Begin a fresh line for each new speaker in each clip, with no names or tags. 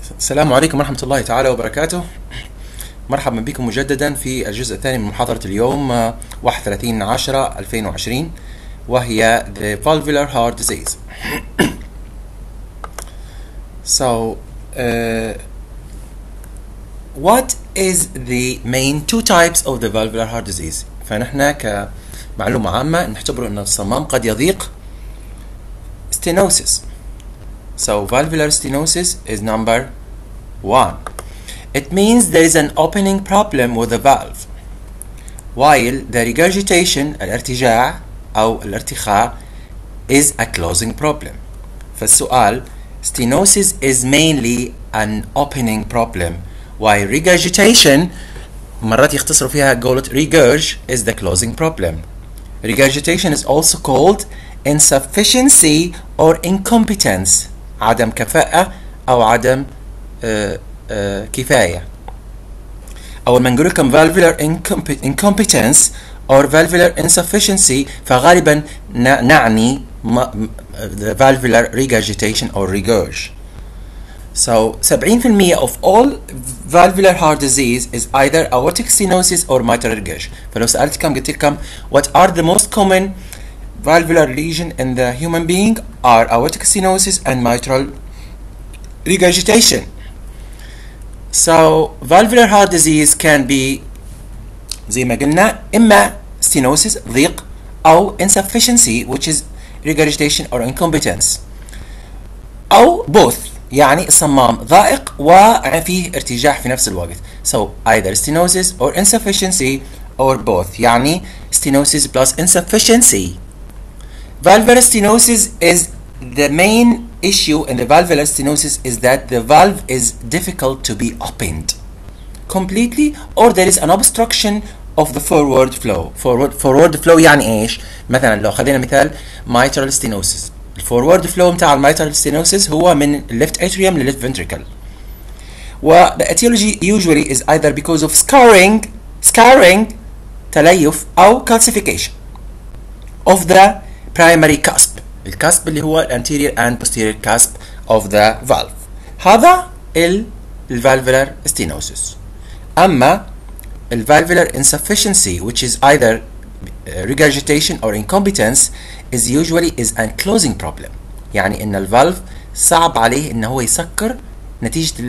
السلام عليكم ورحمة الله تعالى وبركاته. مرحبا بكم مجددا في الجزء الثاني من محاضرة اليوم 31/10/2020 وهي The Valvular Heart Disease. So, what is the main two types of the valvular heart disease؟ فنحن كمعلومة عامة نعتبر أن الصمام قد يضيق stenosis. So valvular stenosis is number 1. It means there is an opening problem with the valve, while the regurgitation الارتجاع أو الارتخاء is a closing problem. فالسؤال stenosis is mainly an opening problem, while regurgitation مرات يختصروا فيها قولة regurg is the closing problem. Regurgitation is also called insufficiency or incompetence، عدم كفاءة أو عدم كفاية. أول ما نقول لكم valvular incompetence or valvular insufficiency فغالبا نعني the valvular regurgitation or regurg. So 70% of all valvular heart disease is either aortic stenosis or mitral regurg. فلو سألتكم قلت لكم what are the most common valvular lesion in the human being are aortic stenosis and mitral regurgitation. So valvular heart disease can be زي ما قلنا إما stenosis ضيق أو insufficiency which is regurgitation or incompetence أو both، يعني الصمام ضائق وفيه ارتجاع في نفس الوقت. So either stenosis or insufficiency or both، يعني stenosis plus insufficiency. Valvular stenosis is the main issue in the valvular stenosis is that the valve is difficult to be opened completely or there is an obstruction of the forward flow. forward flow يعني ايش؟ مثلا لو خلينا مثال mitral stenosis، الفورورد فلو بتاع الميترال stenosis هو من left atrium ل left ventricle. و the etiology usually is either because of scarring تليف أو calcification of the primary cusp. الكاسب اللي هو anterior and posterior cusp of the valve. هذا valvular stenosis. أما valvular insufficiency which is either regurgitation or incompetence is usually a closing problem، يعني إن الفالف صعب عليه إنه هو يسكر نتيجة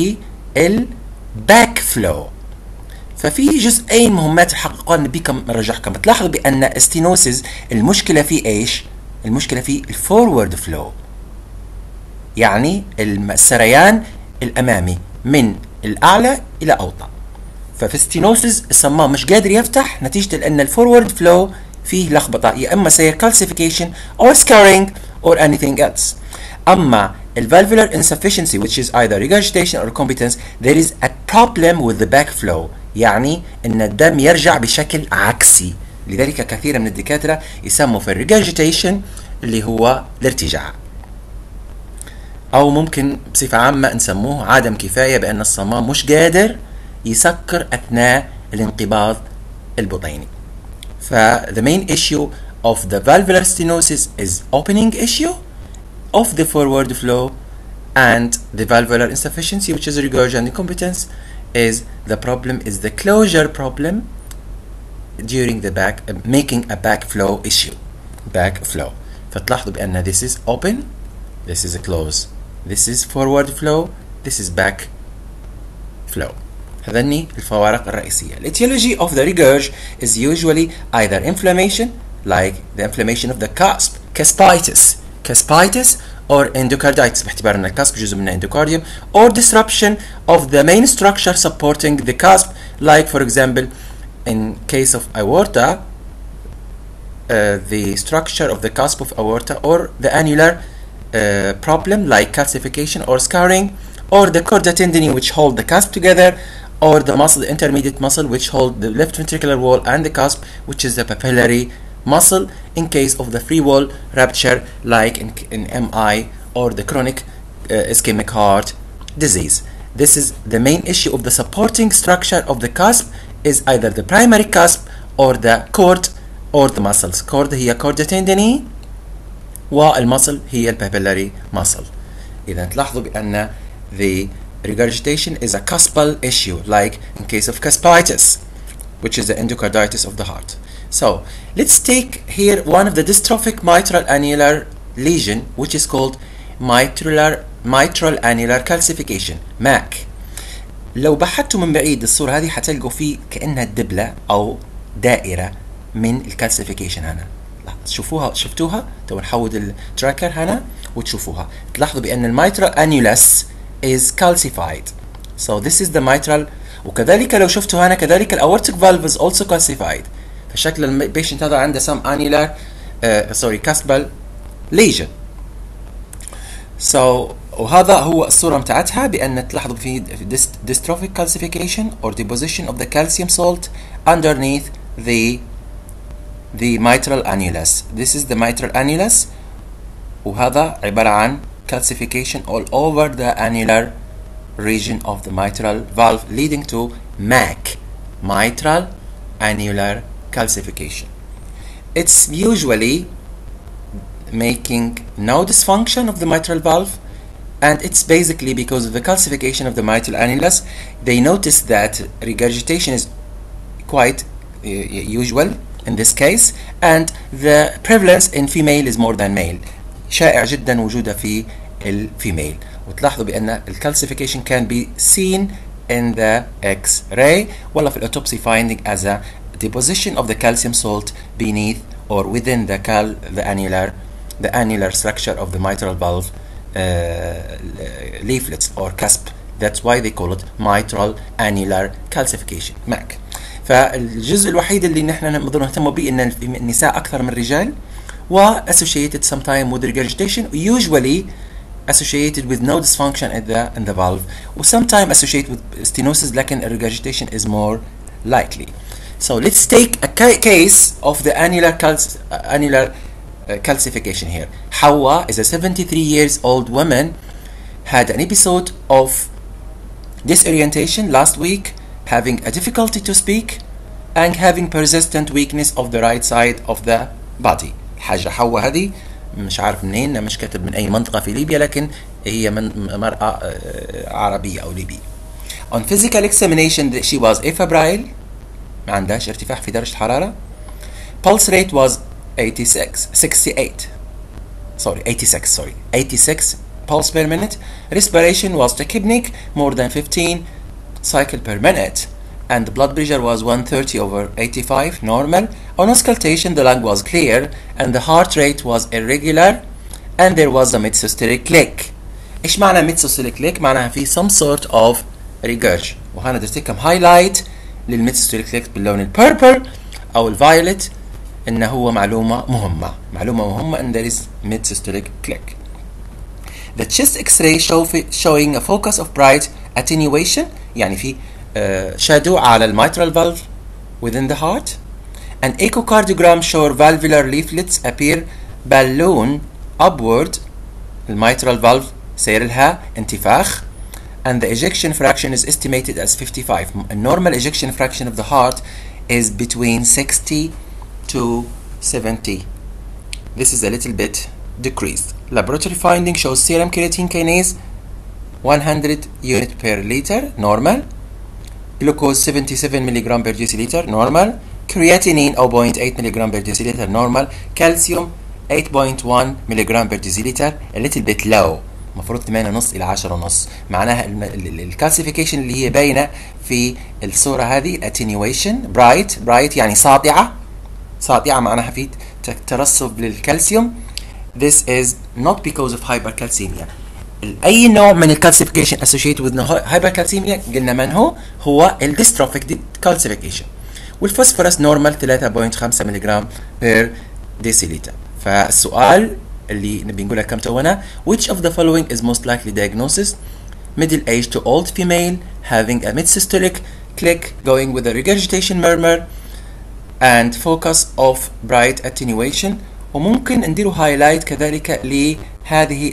back flow. ففي جزئين مهمات يحققون بكم نرجحكم. بتلاحظوا بأن stenosis المشكلة فيه إيش؟ المشكلة فيه الفورورد فلو، يعني السريان الأمامي من الأعلى إلى أوطى. ففي ستينوسيس الصمام مش قادر يفتح نتيجة لأن الفورورد فلو فيه لخبطة، يا إما سير calcification or scarring or anything else. أما valvular insufficiency which is either regurgitation or incompetence there is a problem with the back flow، يعني إن الدم يرجع بشكل عكسي. لذلك كثير من الدكاترة يسموا في الريجurgitation اللي هو الارتجاع، أو ممكن بصفة عامة نسموه عدم كفاية بأن الصمام مش قادر يسكر أثناء الانقباض البطيني. ف the main issue of the valvular stenosis is opening issue of the forward flow, and the valvular insufficiency which is regurg and incompetence is the problem is the closure problem during the back making a backflow issue. backflow. فتلاحظوا بأن this is open, this is a close, this is forward flow, this is back flow. هذني الفوارق الرئيسية. The etiology of the regurg is usually either inflammation like the inflammation of the cusp caspitis or endocarditis باعتبار أن الكاسب جزء من endocardium, or disruption of the main structure supporting the cusp like for example in case of aorta the structure of the cusp of aorta or the annular problem like calcification or scarring, or the chorda tendini which hold the cusp together, or the muscle, the intermediate muscle which hold the left ventricular wall and the cusp which is the papillary muscle in case of the free wall rupture like in MI or the chronic ischemic heart disease. This is the main issue of the supporting structure of the cusp is either the primary cusp or the cord or the muscles. cord هي chorda tendini والمصل هي papillary muscle. إذا تلاحظوا بأن the regurgitation is a cuspal issue, like in case of cuspitis, which is the endocarditis of the heart. So let's take here one of the dystrophic mitral annular lesion, which is called mitral annular calcification, MAC. لو بحثتوا من بعيد الصورة هذه حتلقوا فيه كأنها دبلة أو دائرة من الكالسيفيكيشن. هنا شفتوها؟ تو نحود التراكر هنا وتشوفوها، تلاحظوا بأن الميترال annulus is calcified. So this is the mitral. وكذلك لو شفتوا هنا كذلك الأورتيك valve is also calcified. فشكل البيشنت هذا عنده some annular cuspal lesion. So وهذا هو الصورة متاعتها، بأن تلاحظوا في dystrophic calcification or deposition of the calcium salt underneath the mitral annulus. This is the mitral annulus، وهذا عبارة عن calcification all over the annular region of the mitral valve leading to MAC, mitral annular calcification. It's usually making no dysfunction of the mitral valve, and it's basically because of the calcification of the mitral annulus. They notice that regurgitation is quite usual in this case, and the prevalence in female is more than male. شائع جدا وجوده في الفيميل. وتلاحظوا بأن الكالسيفيكيشن can be seen in the X-ray ولا في الأوتوبسي finding as a deposition of the calcium salt beneath or within the annular structure of the mitral valve leaflets or cusp. That's why they call it mitral annular calcification, MAC. فالجزء الوحيد اللي نحن نقدر نهتم به ان النساء اكثر من الرجال، و associated sometime with regurgitation, usually associated with no dysfunction in the valve, و sometime associated with stenosis, لكن regurgitation is more likely. So let's take a case of the annular calcification here. Hawa is a 73 years old woman, had an episode of disorientation last week, having a difficulty to speak and having persistent weakness of the right side of the body. الحاجة حوا هذه مش عارف منين، مش كاتب من أي منطقة في ليبيا، لكن هي من مرأة عربية أو ليبية. On physical examination she was afebrile، ما عندهاش ارتفاع في درجة الحرارة. Pulse rate was 86 pulse per minute. Respiration was tachypnic, more than 15 cycle per minute, and the blood pressure was 130/85, normal. On auscultation the lung was clear and the heart rate was irregular and there was a mid-systolic click. ايش معنى mid-systolic click؟ معناها في some sort of regurg. وهنا بدي اعطيكم highlight للmid-systolic click باللون البيربل او الفايولت، انه هو معلومة مهمة ان there is mid-systolic click. The chest X-ray showing a focus of bright attenuation، يعني في shadow على mitral valve within the heart. An echocardiogram show valvular leaflets appear balloon upward. mitral valve سير لها انتفاخ. And the ejection fraction is estimated as 55. A normal ejection fraction of the heart is between 60 to 70. This is a little bit decreased. Laboratory finding shows serum creatine kinase 100 unit per liter, normal. Glucose 77 milligram per deciliter, normal. Creatinine 0.8 milligram per deciliter, normal. Calcium 8.1 milligram per deciliter, a little bit low. المفروض 8.5 إلى 10.5. معناها الكالسيفيكيشن اللي هي باينة في الصورة هذه attenuation bright يعني ساطعة معناها في ترسب للكالسيوم. This is not because of hypercalcemia. أي نوع من الكالسيفيكيشن associated with hypercalcemia قلنا من هو الديستروفيك calcification. والفوسفورس نورمال 3.5 ملغ per deciliter. فالسؤال اللي نبي نقولها كم تونا: which of the following is most likely diagnosis? Middle age to old female having a mid-systolic click going with a regurgitation murmur and focus of bright attenuation. وممكن نديروا highlight كذلك لهذه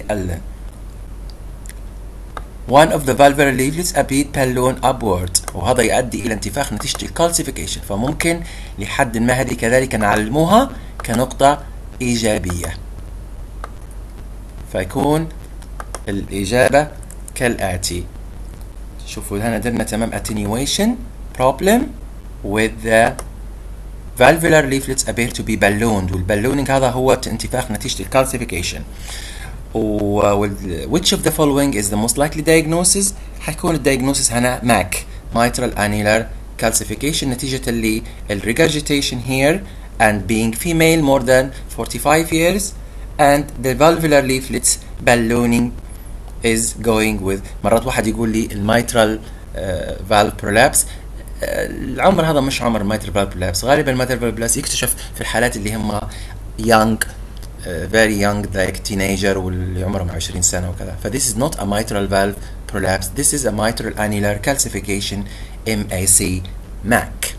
one of the valvular leaflets appeared balloon upward، وهذا يؤدي إلى انتفاخ نتيجة الكالسيفيكيشن، فممكن لحد ما هذه كذلك نعلموها كنقطة إيجابية. فيكون الإجابة كالآتي: شوفوا هنا درنا تمام attenuation problem with the valvular leaflets appear to be ballooned. والبالونينج هذا هو انتفاخ نتيجة الكالسيفيكيشن. which of the following is the most likely diagnosis؟ حيكون الدايجنوسيس هنا MAC mitral annular calcification نتيجة regurgitation here and being female more than 45 years and the valvular leaflets ballooning is going with. مرات واحد يقول لي الميترال valve prolapse. العمر هذا مش عمر الميترال valve prolapse. غالبا الميترال valve prolapse يكتشف في الحالات اللي هم young very young like teenager واللي عمرهم 20 سنة وكذا. ف this is not a mitral valve prolapse. This is a mitral annular calcification MAC MAC.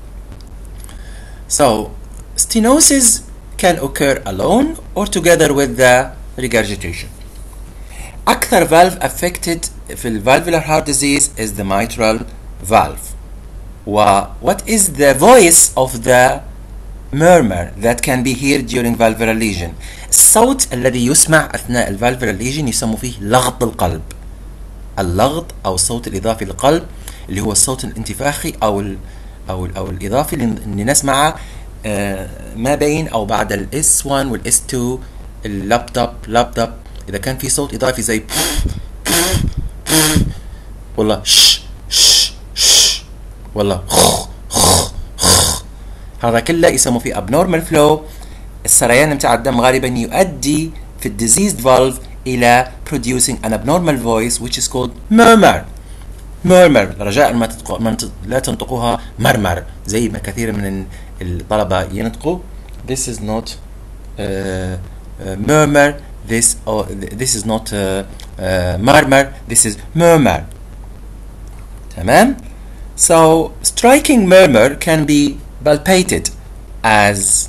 So stenosis can occur alone or together with the regurgitation. أكثر valve affected في ال valvular heart disease is the mitral valve. What is the voice of the murmur that can be heard during valvular lesion؟ الصوت الذي يسمع أثناء ال valvular lesion يسمى فيه لغط القلب. اللغط أو الصوت الإضافي للقلب اللي هو الصوت الانتفاخي أو الإضافي اللي نسمعه ما بين أو بعد ال S1 وال S2 اللابتوب. إذا كان في صوت إضافي زي والله والله هذا كله يسموه في abnormal flow. السريان متاع الدم غالبا يؤدي في diseased valve إلى producing an abnormal voice which is called murmur. رجاء لا تنطقوها مرمر زي ما كثير من الطلبة ينطقوا. This is not murmur. This is not murmur. This is murmur. تمام. So striking murmur can be palpated as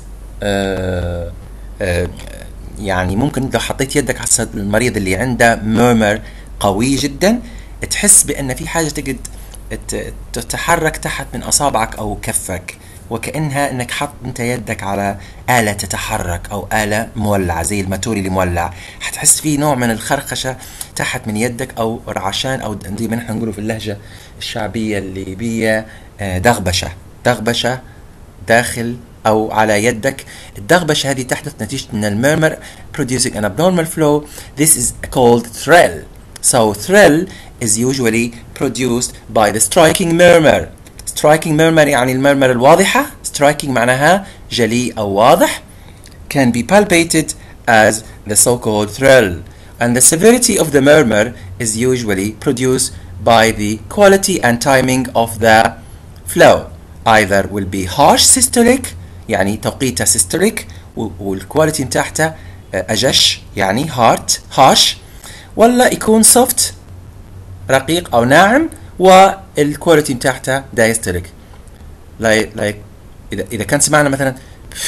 يعني ممكن لو حطيت يدك على المريض اللي عنده murmur قوي جدا تحس بأن في حاجة تقعد تتحرك تحت من أصابعك أو كفك وكأنها أنك حط أنت يدك على آلة تتحرك أو آلة مولعة زي الماتور اللي مولع. حتحس فيه نوع من الخرخشة تحت من يدك أو رعشان أو زي ما نحن نقوله في اللهجة الشعبية الليبية دغبشة داخل أو على يدك. الدغبشة هذه تحدث نتيجة أن المرمر producing an abnormal flow. This is called thrill. So thrill is usually produced by the striking murmur. striking murmur يعني المرمر الواضحة. striking معناها جلي أو واضح. can be palpated as the so-called thrill. And the severity of the murmur is usually produced by the quality and timing of the flow. Either will be harsh systolic يعني توقيته systolic والكواليتي متاعته أجش يعني harsh ولا يكون soft رقيق أو ناعم والكواليتي متاعته diastolic. like إذا كان سمعنا مثلا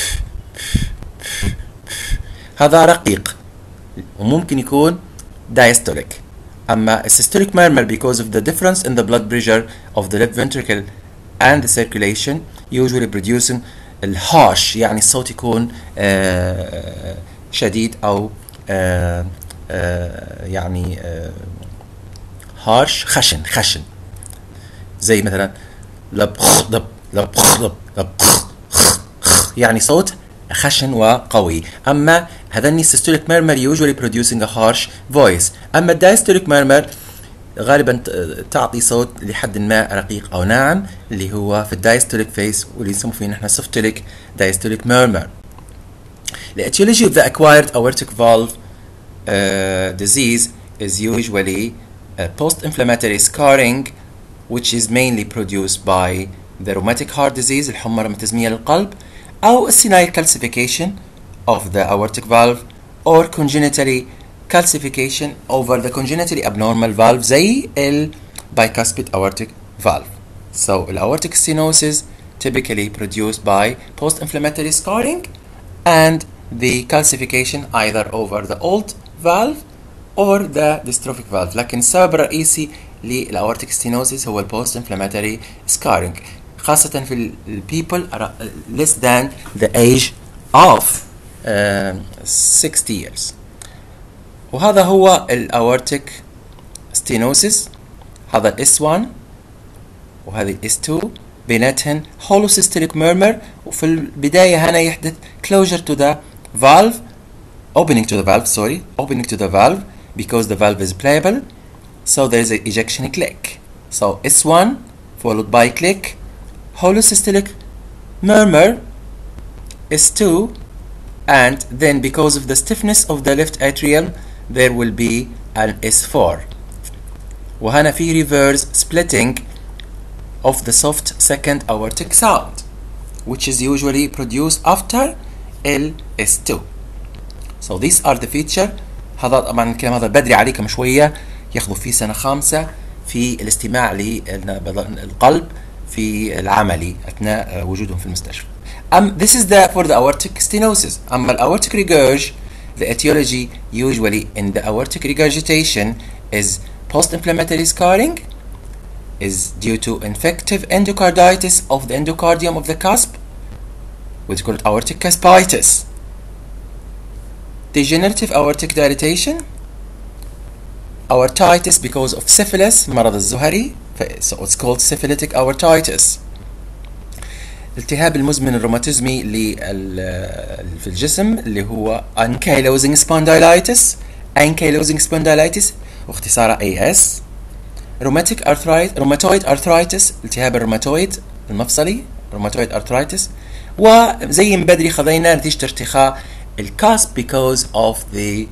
هذا رقيق وممكن يكون diastolic. أما systolic murmur because of the difference in the blood pressure of the left ventricle and the circulation usually producing الharsh يعني الصوت يكون شديد أو يعني harsh خشن زي مثلا يعني صوت خشن وقوي. أما هذني systolic murmur usually producing a harsh voice. أما diastolic murmur غالبا تعطي صوت لحد ما رقيق أو ناعم اللي هو في الدايستوليك فيس واللي نسميه فيه نحن سوفتوليك diastolic murmur. The etiology of the acquired aortic valve disease is usually post-inflammatory scarring which is mainly produced by the rheumatic heart disease الحمى الروماتيزمية للقلب أو senile calcification of the aortic valve or congenitally calcification over the congenitally abnormal valve زي ال bicuspid aortic valve. So the aortic stenosis typically produced by post-inflammatory scarring and the calcification either over the old valve or the dystrophic valve. لكن السبب الرئيسي للأورتيك stenosis هو post-inflammatory scarring خاصة في people less than the age of 60 years. وهذا هو الأورتيك stenosis هذا S1 وهذه S2 بيناتهن holosystolic murmur، وفي البداية هنا يحدث closure to the valve opening to the valve because the valve is pliable, so there is an ejection click. So S1 followed by click, holosystolic murmur, S2, and then because of the stiffness of the left atrium there will be an S4. وهنا في reverse splitting of the soft second aortic sound which is usually produced after LS2. So these are the feature. هذا طبعا الكلام هذا بدري عليكم شوية، ياخذوا فيه سنة خامسة في الاستماع للقلب في العملي أثناء وجودهم في المستشفى. This is for the aortic stenosis. أما aortic regurg, the etiology usually in the aortic regurgitation is post-inflammatory scarring, is due to infective endocarditis of the endocardium of the cusp, which is called aortic cuspitis, degenerative aortic dilatation, aortitis because of syphilis مرض الزهري, so it's called syphilitic aortitis. الالتهاب المزمن الروماتيزمي في الجسم اللي هو ankylosing spondylitis واختصاره AS. rheumatoid arthritis التهاب الروماتويد المفصلي rheumatoid arthritis. وزي من بدري خذينا نتيجة ارتخاء الكاسب because of the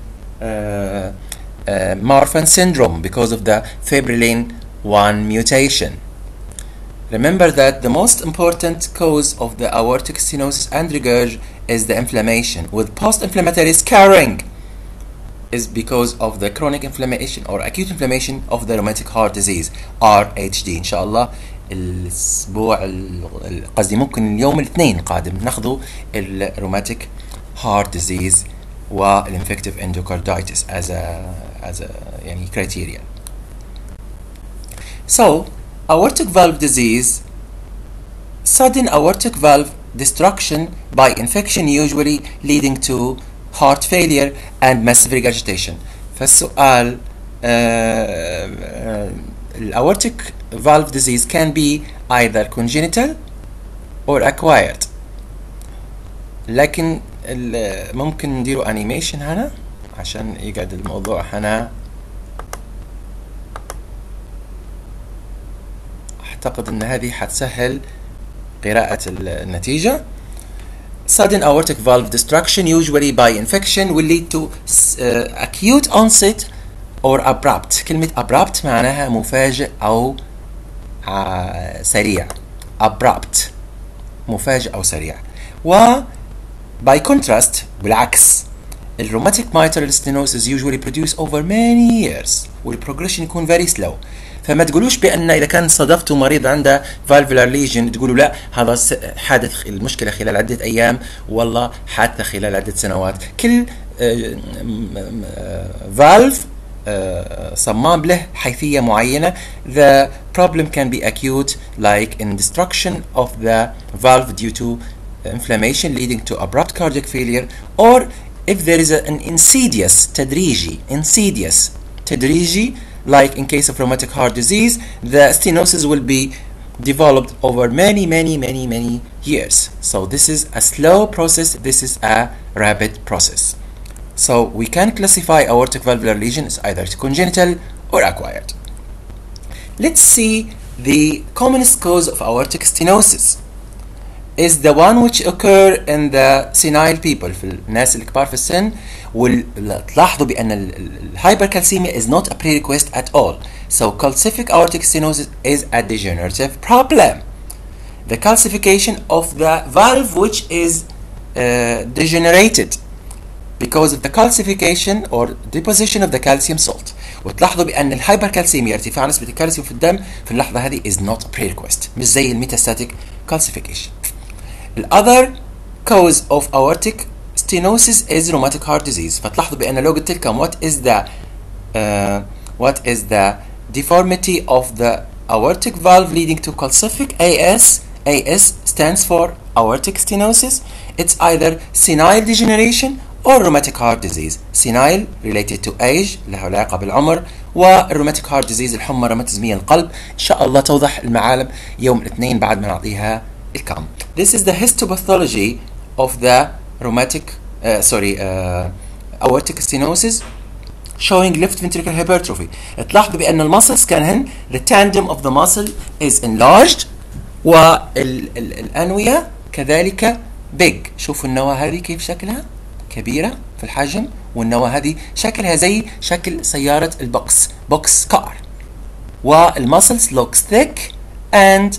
Marfan syndrome because of the fibrillin 1 mutation. Remember that the most important cause of the aortic stenosis and regurg is the inflammation, with post-inflammatory scarring is because of the chronic inflammation or acute inflammation of the rheumatic heart disease RHD. إن شاء الله الأسبوع قصدي ممكن اليوم الاثنين قادم ناخذوا الروماتيك heart disease والinfective endocarditis as a يعني criteria. So aortic valve disease, sudden aortic valve destruction by infection usually leading to heart failure and massive regurgitation. فالسؤال aortic valve disease can be either congenital or acquired. لكن ممكن نديروا animation هنا عشان يقعد الموضوع هنا. أعتقد أن هذه حتسهل قراءة النتيجة. Sudden aortic valve destruction usually by infection will lead to acute onset or abrupt. كلمة abrupt معناها مفاجئ أو سريع. Abrupt مفاجئ أو سريع. و by contrast بالعكس الروماتيك mitral stenosis usually produce over many years والprogression يكون very slow. فما تقولوش بأن إذا كان صادفتوا مريض عنده valvular lesion تقولوا لا هذا حادث المشكلة خلال عدة أيام والله حادثة خلال عدة سنوات. كل valve صمام له حيثية معينة. The problem can be acute like in destruction of the valve due to inflammation leading to abrupt cardiac failure, or if there is an insidious تدريجي like in case of rheumatic heart disease, the stenosis will be developed over many years. So this is a slow process, this is a rapid process. So we can classify aortic valvular lesion as either congenital or acquired. Let's see the commonest cause of aortic stenosis is the one which occur in the senile people في الناس الكبار في السن. وتلاحظوا بأن hypercalcemia is not a prerequisite at all. So calcific aortic stenosis is a degenerative problem. The calcification of the valve which is degenerated because of the calcification or deposition of the calcium salt. وتلاحظوا بأن الهايبركالسيميا ارتفاع نسبة الكالسيوم في الدم في اللحظة هذه is not prerequisite مش زي الميتاستاتيك calcification. The other cause of aortic stenosis is rheumatic heart disease. فتلاحظوا بأن لو قلت لكم what is the deformity of the aortic valve leading to calcific AS stands for aortic stenosis. It's either senile degeneration or rheumatic heart disease. Senile related to age له علاقة بالعمر، والروماتيك heart disease الحمى روماتيزمية القلب. إن شاء الله توضح المعالم يوم الاثنين بعد ما نعطيها الكم. This is the histopathology of the rheumatic aortic stenosis showing left ventricular hypertrophy. تلاحظوا بأن المسلز كان هن the tandem of the muscle is enlarged والأنوية كذلك big. شوفوا النواة هذه كيف شكلها كبيرة في الحجم، والنواة هذه شكلها زي شكل سيارة البوكس بوكس كار، والمسلز looks thick and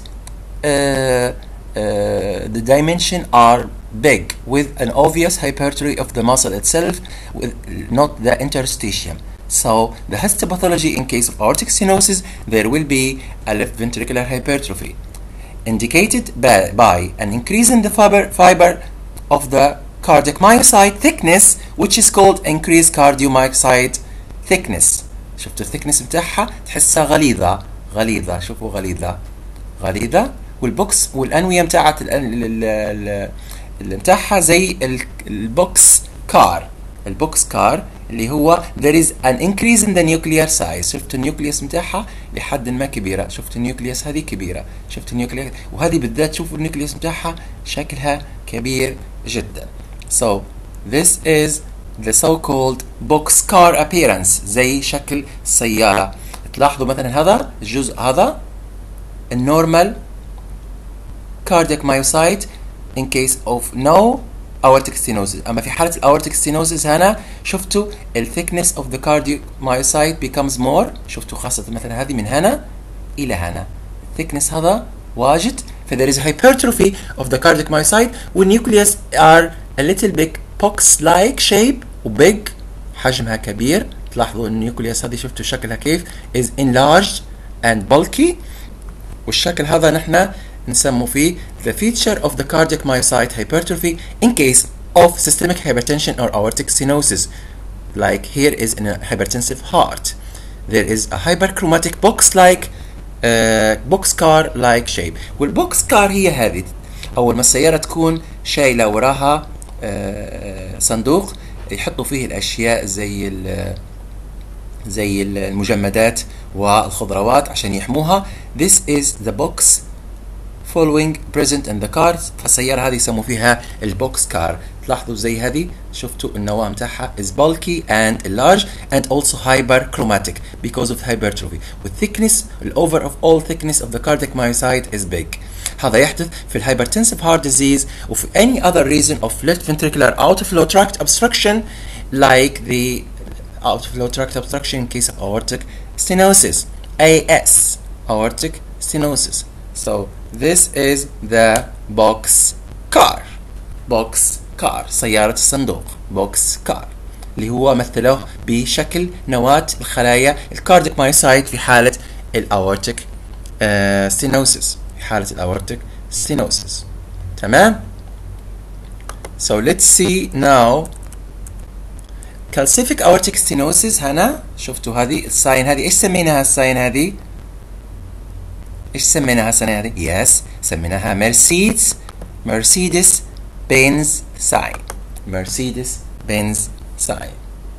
the dimension are big with an obvious hypertrophy of the muscle itself with not the interstitium. So the histopathology in case of aortic stenosis there will be a left ventricular hypertrophy indicated by an increase in the fiber of the cardiac myocyte thickness which is called increased cardiomyocyte thickness. شفتوا الثيكنس بتاعها تحسها غليظة شوفوا غليظة والبوكس والأنوية بتاعت اللي بتاعها زي البوكس كار اللي هو there is an increase in the nuclear size. شفت النيوكليوس بتاعها لحد ما كبيرة، شفت النيوكليوس هذه كبيرة، شفت النيوكليوس وهذه بالذات شوفوا النيوكليوس بتاعها شكلها كبير جدا. So this is the so-called box car appearance زي شكل سيارة. تلاحظوا مثلا هذا الجزء هذا النورمال cardiac myocyte in case of no aortic stenosis. أما في حالة aortic stenosis هنا شفتوا ال thickness of the cardiomyocyte becomes more. شفتوا خاصة مثلا هذه من هنا إلى هنا thickness هذا واجد. ف there is hypertrophy of the cardiac myocyte والnucleus are a little bit box-like shape وbig حجمها كبير. تلاحظوا النيوكليوس هذه شفتوا شكلها كيف is enlarged and bulky. والشكل هذا نحن نسمو فيه the feature of the cardiac myocyte hypertrophy in case of systemic hypertension or aortic stenosis. Like here is in a hypertensive heart. There is a hyperchromatic boxcar-like shape. والبوكسكار هي هذه أول ما السيارة تكون شايلة وراها صندوق يحطوا فيه الأشياء زي المجمدات والخضروات عشان يحموها. This is the box following present in the cars. فالسيارة هذه يسموا فيها البوكس كار. تلاحظوا زي هذه شفتوا النواة متاعها is bulky and large and also hyperchromatic because of hypertrophy. والthickness الover of all thickness of the cardiac myocyte is big. هذا يحدث في الhypertensive heart disease وفي any other reason of left ventricular outflow tract obstruction like the outflow tract obstruction in case of aortic stenosis AS aortic stenosis. So this is the box car سيارة الصندوق box car اللي هو مثلوه بشكل نواة الخلايا الكارديك مايوسايت في حالة الأورتيك stenosis تمام. So let's see now calcific aortic stenosis. هنا شفتوا هذه الساين هذه ايش سميناها الساين هذه؟ ايش سميناها الساين هذه؟ yes سميناها مرسيدس بنز sign.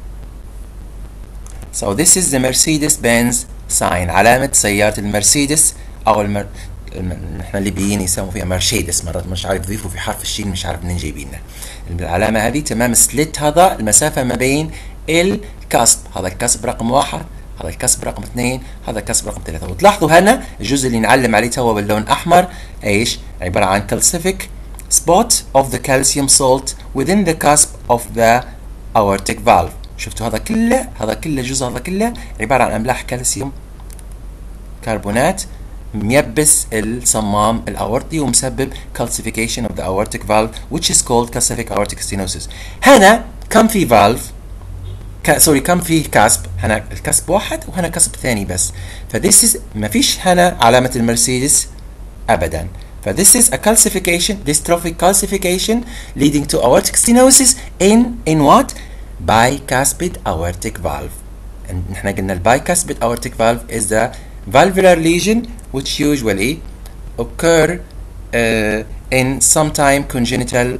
So this is the Mercedes-Benz sign علامة سيارة المرسيدس أو نحن الليبيين يسموا فيها مرشيدس مرات مش عارف يضيفوا في حرف الشين مش عارف منين جايبينها. العلامة هذه تمام سليت هذا المسافة ما بين الكسب. هذا الكسب رقم 1 هذا الكسب رقم 2 هذا الكسب رقم 3. وتلاحظوا هنا الجزء اللي نعلم عليه توا باللون أحمر ايش؟ عبارة عن calcific spot of the calcium salt within the cusp of the aortic valve. شفتوا هذا كله الجزء هذا كله عبارة عن أملاح كالسيوم كربونات ميبس الصمام الأورطي ومسبب calcification of the aortic valve which is called calcific aortic stenosis. هنا كم في valve كم في كسب؟ هنا الكسب واحد وهنا كسب ثاني بس. فthis is ما فيش هنا علامة المرسيدس أبدا. فthis is a calcification dystrophic calcification leading to aortic stenosis in what? Bicuspid aortic valve. and نحن قلنا bicuspid aortic valve is the valvular lesion which usually occur in sometime congenital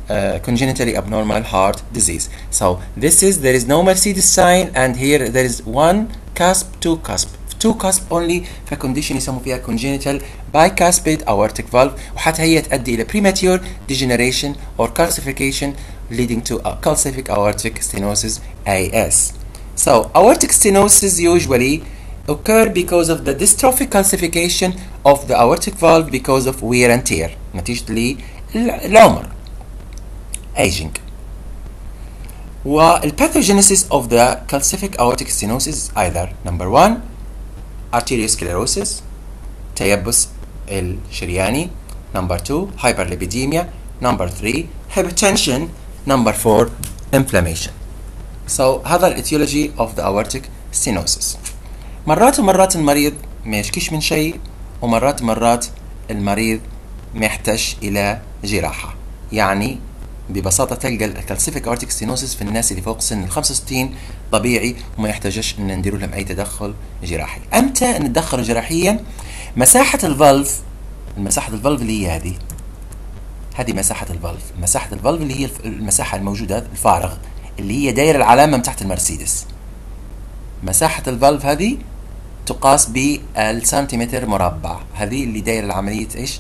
Congenitally abnormal heart disease. So there is no Mercedes sign, and here there is one cusp, two cusp only. فcondition يسموا فيها congenital bicuspid aortic valve، وحتى هي تؤدي إلى premature degeneration or calcification leading to a calcific aortic stenosis AS. So aortic stenosis usually occur because of the dystrophic calcification of the aortic valve because of wear and tear، نتيجة للعمر aging. والpathogenesis of the calcific aortic stenosis either number 1 arteriosclerosis تيبس الشرياني، number 2 hyperlipidemia، number 3 hypertension، number 4 inflammation. So هذا الاتيولوجي of the aortic stenosis. مرات المريض ما يشكيش من شيء، ومرات المريض ما يحتاج إلى جراحة. يعني ببساطة تلقى الكالسيفيك اورتيك ستينوسيس في الناس اللي فوق سن ال 65 طبيعي، وما يحتاجش ان نديروا لهم اي تدخل جراحي. امتى نتدخل جراحيا؟ مساحة الفالف اللي هي هذه مساحة الفالف اللي هي المساحة الموجودة الفارغ اللي هي دايرة العلامة من تحت المرسيدس. مساحة الفالف هذه تقاس بالسنتيمتر مربع، هذه اللي دايرة العملية ايش؟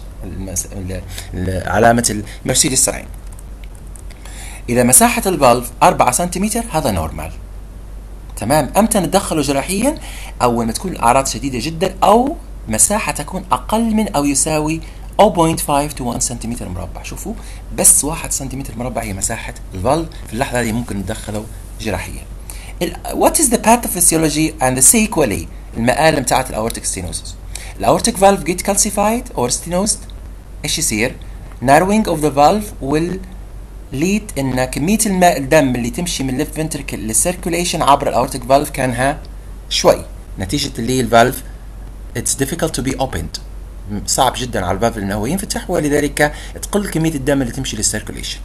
علامة المرسيدس ساين. إذا مساحة الفالف 4 سنتيمتر هذا نورمال. تمام. أمتى نتدخله جراحيا؟ أول ما تكون الأعراض شديدة جدا، أو مساحة تكون أقل من أو يساوي 0.5 to 1 سنتيمتر مربع. شوفوا بس 1 سنتيمتر مربع هي مساحة الفالف، في اللحظة هذه ممكن ندخله جراحيا. What is the pathophysiology and the sequelae؟ المآلم تاعت الأورتيك ستينوسيس. الأورتيك فالف get calcified or stenosed، إيش يصير؟ narrowing of the valve will lead إن كمية الماء الدم اللي تمشي من الليفت فنتركل للسيركوليشن عبر الأورتيك فالف كانها شوي، نتيجة اللي الفالف it's difficult to be opened، صعب جدا على الفالف إنه هو ينفتح، ولذلك تقل كمية الدم اللي تمشي للسيركوليشن.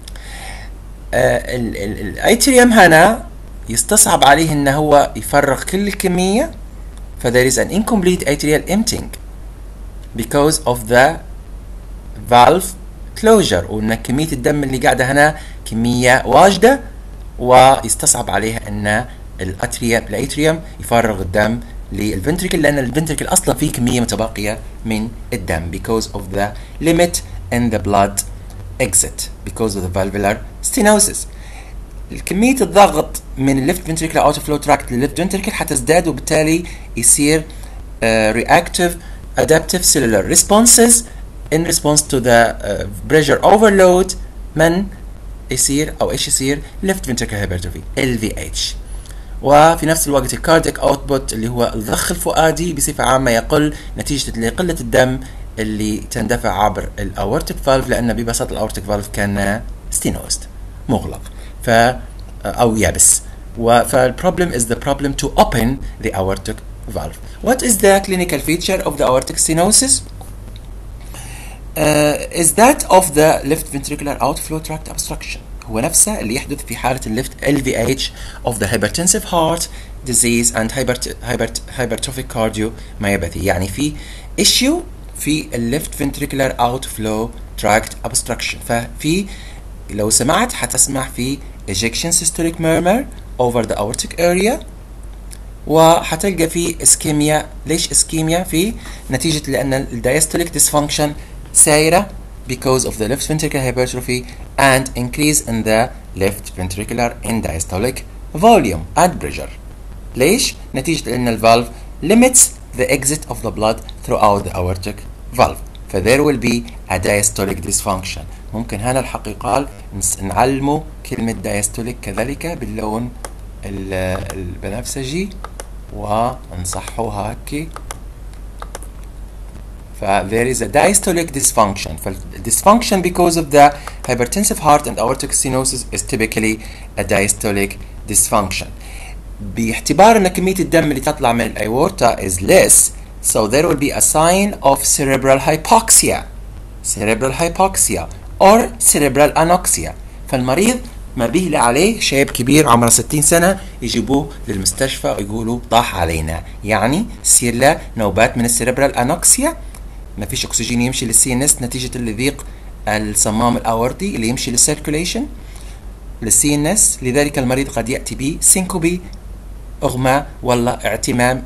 الأيتريوم هنا يستصعب عليه إنه هو يفرغ كل الكمية، ف there is an incomplete atrial emptying because of the valve closure، وان كمية الدم اللي قاعدة هنا كمية واجدة، ويستصعب عليها ان الاتريوم يفرغ الدم للفنتريكل، لان الفنتريكل اصلا فيه كمية متبقية من الدم because of the limit in the blood exit because of the valvular stenosis. كمية الضغط من الليفت فنتريكل اوتفلو تراكت للليفت فنتريكل حتزداد، وبالتالي يصير reactive adaptive cellular responses in response to the pressure overload. من يصير او ايش يصير؟ left ventricular hypertrophy LVH. وفي نفس الوقت الكاردياك اوتبوت اللي هو الضخ الفؤادي بصفة عامة يقل نتيجة لقلة الدم اللي تندفع عبر الاورتيك فالف، لان ببساطة الاورتيك فالف كان ستينوست مغلق او يابس. فالبروبلم is the problem to open the aortic valve. What is the clinical feature of the aortic stenosis? Is that of the left ventricular outflow tract obstruction. هو نفسه اللي يحدث في حالة الليفت LVH of the hypertensive heart disease and hypertrophic cardiomyopathy. يعني في issue في الليفت ventricular outflow tract obstruction. ففي لو سمعت حتسمع في ejection systolic murmur over the aortic area، وحتلقى في اسكيميا. ليش اسكيميا؟ في نتيجة لأن الدايستوليك dysfunction سايرة because of the left ventricular hypertrophy and increase in the left ventricular and diastolic volume and pressure. ليش؟ نتيجة لأن الفالف limits the exit of the blood throughout the aortic valve. ف there will be a diastolic dysfunction. ممكن هنا الحقيقة نعلموا كلمة diastolic كذلك باللون البنفسجي ونصحوها هكي. there is a diastolic dysfunction. Dysfunction because of the hypertensive heart and aortic stenosis is typically a diastolic dysfunction. باعتبار ان كمية الدم اللي تطلع من الاورتا is less, so there will be a sign of cerebral hypoxia or cerebral anoxia. فالمريض ما به عليه شاب كبير عمره 60 سنة يجيبوه للمستشفى ويقولوا طاح علينا، يعني يصير له نوبات من السيربرال انوكسيا، ما فيش اكسجين يمشي للسي ان اس نتيجة الضيق الصمام الأورطي اللي يمشي للسيركوليشن للسي ان اس، لذلك المريض قد يأتي بسينكوبي، إغماء، والله اعتمام،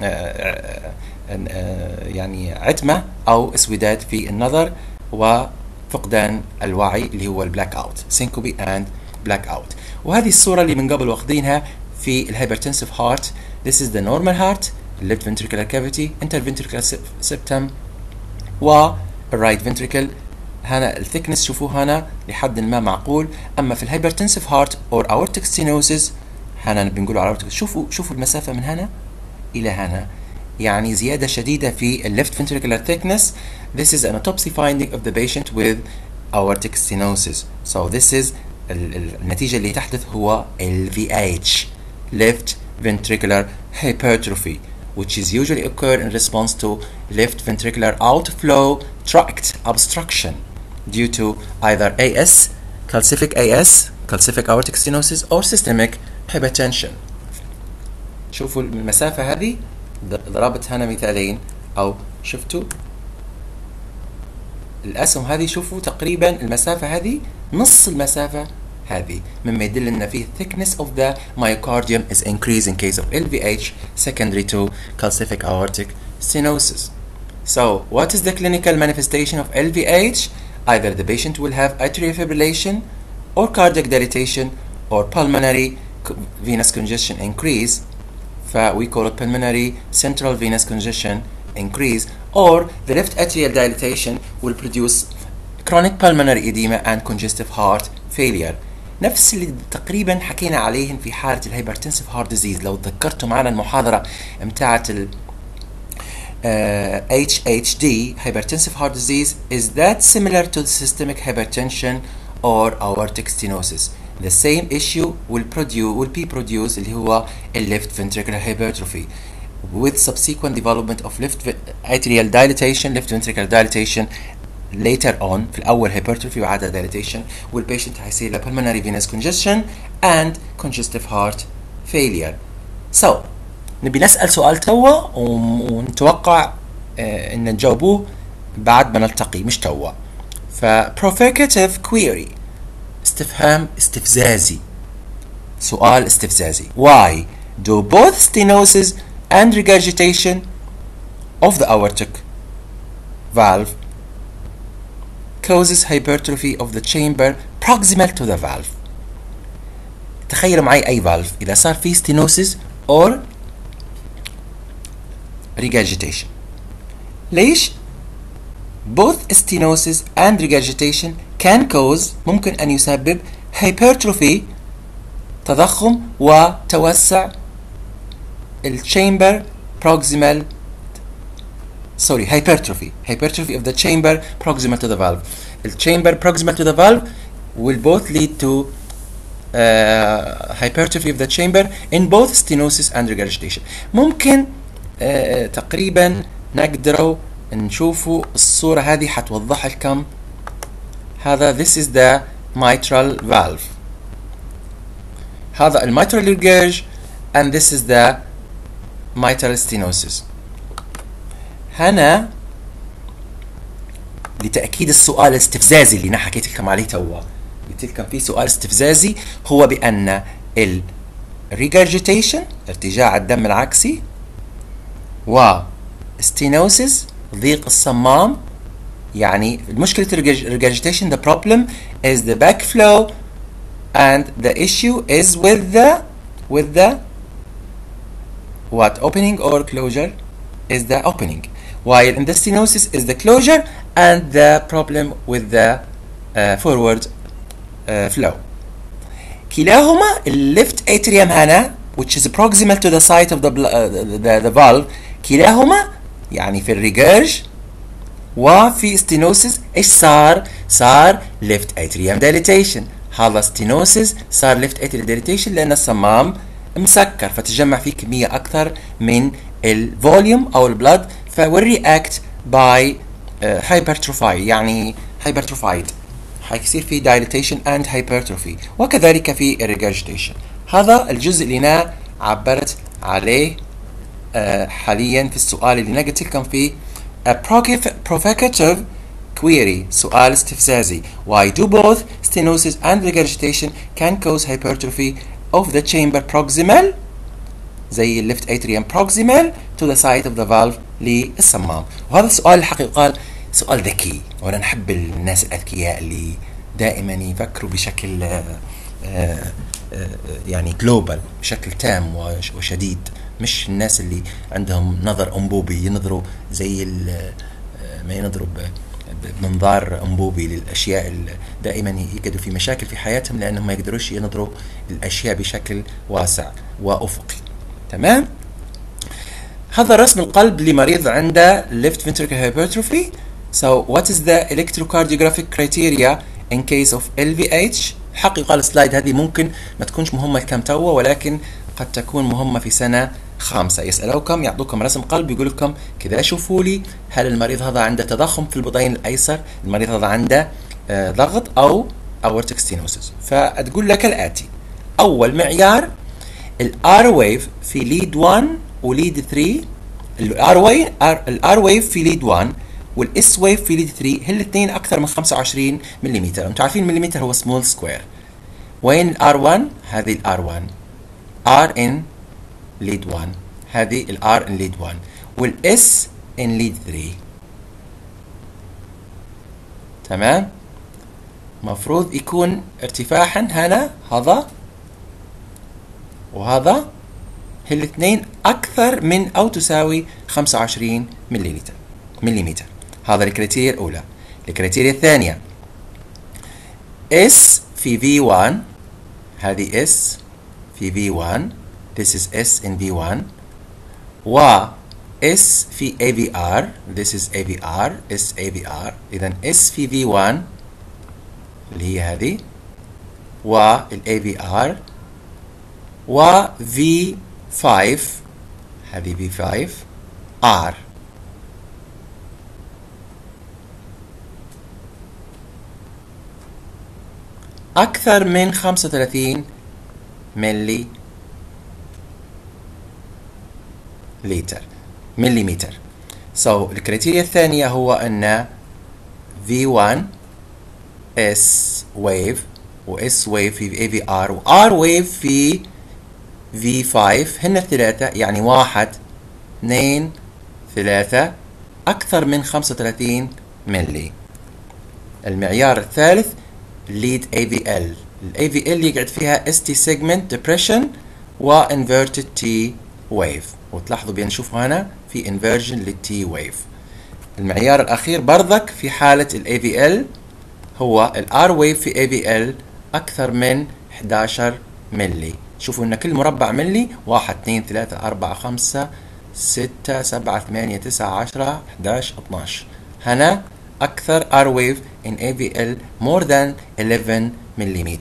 يعني عتمة أو اسوداد في النظر وفقدان الوعي اللي هو البلاك اوت، سينكوبي اند بلاك اوت. وهذه الصورة اللي من قبل واخدينها في الهايبرتنسيف هارت. This is the normal heart, left ventricular cavity, interventricular septum و right ventricle. هنا الثيكنس شوفوا هنا لحد ما معقول. اما في الهايبرتنسيف هارت اور aortic stenosis هنا بنقول aortic، شوفوا المسافة من هنا إلى هنا، يعني زيادة شديدة في ال left ventricular thickness. This is an autopsy finding of the patient with aortic stenosis. So this is النتيجة اللي تحدث هو LVH, left ventricular hypertrophy, which is usually occur in response to left ventricular outflow tract obstruction due to either AS, calcific aortic stenosis, or systemic hypertension. شوفوا المسافة هذه، ضربت هنا مثالين، أو شفتوا الأسهم هذه، شوفوا تقريبا المسافة هذه نص المسافة هذه، مما يدل أن فيه thickness of the myocardium is increased in case of LVH secondary to calcific aortic stenosis. So what is the clinical manifestation of LVH? Either the patient will have atrial fibrillation or cardiac dilatation or pulmonary venous congestion increase, we call it pulmonary central venous congestion increase, or the left atrial dilatation will produce chronic pulmonary edema and congestive heart failure. نفس اللي تقريبا حكينا عليهم في حالة الهايبرتنسيف هارت ديزيز. لو تذكرتوا معنا المحاضرة متاعت ال HHD, hypertensive heart disease, is that similar to the systemic hypertension or aortic stenosis. The same issue will be produced اللي هو left ventricular hypertrophy with subsequent development of left atrial dilatation, left ventricular dilatation later on. في الأول hypertrophy وعادة dilatation، والpatient هيصير له pulmonary venous congestion and congestive heart failure. So نبي نسأل سؤال توا ونتوقع إن نجاوبوه بعد ما نلتقي، مش توا. provocative query، استفهام استفزازي، سؤال استفزازي. Why do both stenosis and regurgitation of the aortic valve causes hypertrophy of the chamber proximal to the valve؟ تخيلوا معي أي valve إذا صار فيه stenosis or regurgitation. ليش؟ both stenosis and regurgitation can cause، ممكن أن يسبب hypertrophy، تضخم وتوسع الchamber proximal، hypertrophy of the chamber proximal to the valve. The chamber proximal to the valve will both lead to hypertrophy of the chamber in both stenosis and regurgitation. ممكن تقريبا نقدروا نشوفوا الصورة هذه حتوضح لكم هذا. This is the mitral valve، هذا الميترال regurg and this is the mitral stenosis. هنا لتأكيد السؤال الاستفزازي اللي أنا حكيت لكم عليه توا، قلت لكم في سؤال استفزازي هو بأن ال regurgitation ارتجاع الدم العكسي و stenosis ضيق الصمام، يعني مشكلة regurgitation the problem is the backflow and the issue is with the what, opening or closure? Is the opening, while in the stenosis is the closure and the problem with the forward flow. كلاهما left atrium هنا which is proximal to the site of the valve، كلاهما يعني في الريجرج وفي stenosis ايش صار left atrium dilatation. هذا stenosis صار left atrial dilatation لأن الصمام مسكر فتجمع فيه كمية أكثر من الفوليوم أو البلد، فwillreact by hypertrophy، يعني hypertrophied، حيصير في dilatation and hypertrophy، وكذلك في regurgitation. هذا الجزء اللي أنا عبرت عليه حاليا في السؤال اللي أنا قلت لكم فيه. A provocative query سؤال استفزازي. Why do both stenosis and regurgitation can cause hypertrophy of the chamber proximal زي الليفت atrium proximal to the site of the valve للصمام. وهذا السؤال الحقيقة قال سؤال ذكي، وأنا نحب الناس الأذكياء اللي دائما يفكروا بشكل يعني جلوبال، بشكل تام وشديد، مش الناس اللي عندهم نظر أنبوبي ينظروا زي ما ينظروا بمنظار أنبوبي للأشياء، دائما يجدوا في مشاكل في حياتهم لأنهم ما يقدروش ينظروا للأشياء بشكل واسع وأفقي. تمام؟ هذا رسم القلب لمريض عنده left ventricular hypertrophy. So what is the electrocardiographic criteria in case of LVH؟ حقيقة السلايد هذه ممكن ما تكونش مهمة كم توه، ولكن قد تكون مهمة في سنة 5. يسألوكم، يعطوكم رسم قلب، يقول لكم كذا شوفوا لي هل المريض هذا عنده تضخم في البطين الأيسر، المريض هذا عنده ضغط أو aortic stenosis. فتقول لك الآتي: أول معيار الار ويف في ليد 1 وليد 3. الار ويف في ليد 1 والاس ويف في ليد 3 هل الاثنين اكثر من 25 ملم. انتم عارفين مليمتر هو سمول سكوير. وين الار 1؟ هذه الار 1 ار ان ليد 1، هذه الار ان ليد 1، والاس ان ليد 3. تمام؟ مفروض يكون ارتفاعا هنا هذا وهذا هل الاثنين أكثر من أو تساوي 25 ملم. هذا الكريتيريا الأولى. الكريتيريا الثانية S في V1، هذه S في V1، this is S in V1، و S في AVR، this is AVR، S AVR. إذن S في V1 اللي هي هذه، وال AVR، و V5 هذه V5 R. أكثر من 35 ملي مليمتر. So الكريتيريا الثانية هو أن V1 S wave و S wave في AVR و R wave في V5 هن الثلاثة، يعني 1 2 3 أكثر من 35 ملي. المعيار الثالث lead AVL. ال AVL يقعد فيها ST segment depression و inverted T wave، وتلاحظوا بنشوفه هنا في inversion لل T wave. المعيار الأخير برضك في حالة ال AVL هو ال R wave في AVL أكثر من 11 ملي. شوفوا ان كل مربع ملي 1 2 3 4 5 6 7 8 9 10 11 12. هنا اكثر R wave in AVL more than 11 ملم.